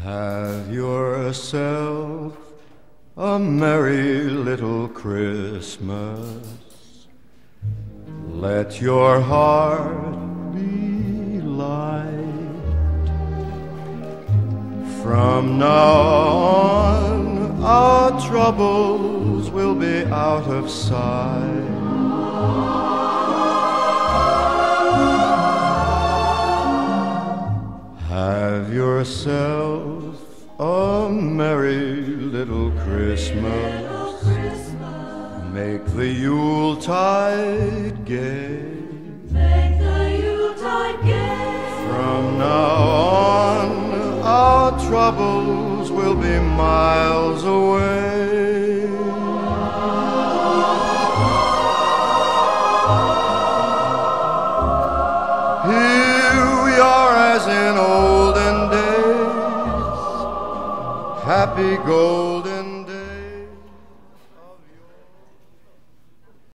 Have yourself a merry little Christmas. Let your heart be light. From now on, our troubles will be out of sight. Have yourself a merry little Christmas. Make the Yuletide gay. Make the Yuletide gay. From now on, our troubles will be miles away. Here we are as in olden days, happy golden